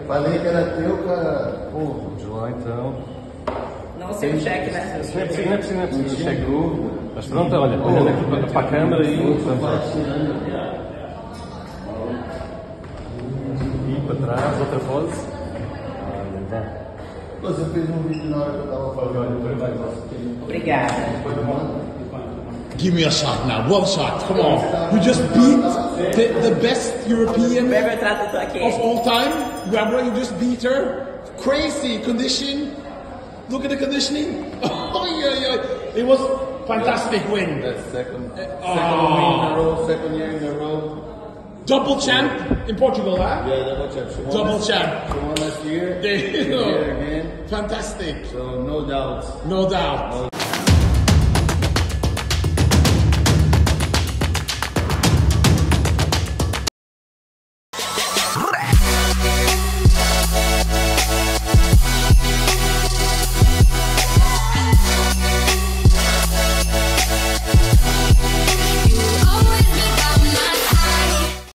Falei que era teu, cara. Pô, de lá então. Não sei o cheque, né? Não é preciso o cheque. Mas pronto, olha, olhando aqui para a câmera e para trás, outra pose. Olha, vá. Você fez um vídeo na hora que eu tava fazendo. Obrigada. Give me a shot now, one shot, come on. You just beat the best European of all time. Remember, you just beat her. Crazy condition. Look at the conditioning. Oh, yeah. It was fantastic win. That's second win in a row, second year in a row. Double champ in Portugal, huh? Yeah, double champ. Double champ. She won last year. There you go. Again. Fantastic. So no doubt. No doubt.